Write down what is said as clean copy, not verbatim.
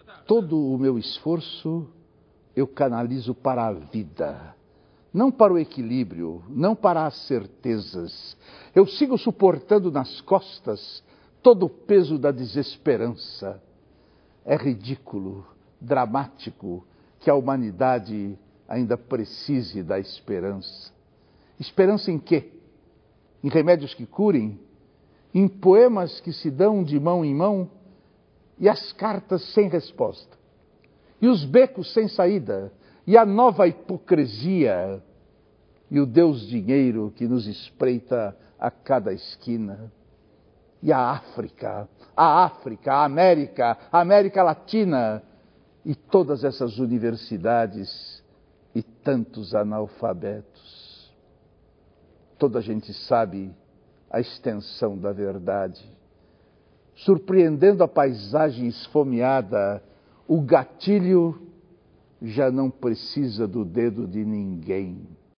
Todo o meu esforço eu canalizo para a vida, não para o equilíbrio, não para as certezas. Eu sigo suportando nas costas todo o peso da desesperança. É ridículo, dramático, que a humanidade ainda precise da esperança. Esperança em quê? Em remédios que curem? Em poemas que se dão de mão em mão? E as cartas sem resposta? E os becos sem saída? E a nova hipocrisia? E o Deus dinheiro que nos espreita a cada esquina? E a África, a América, a América Latina, e todas essas universidades e tantos analfabetos. Toda a gente sabe a extensão da verdade. Surpreendendo a paisagem esfomeada, o gatilho já não precisa do dedo de ninguém.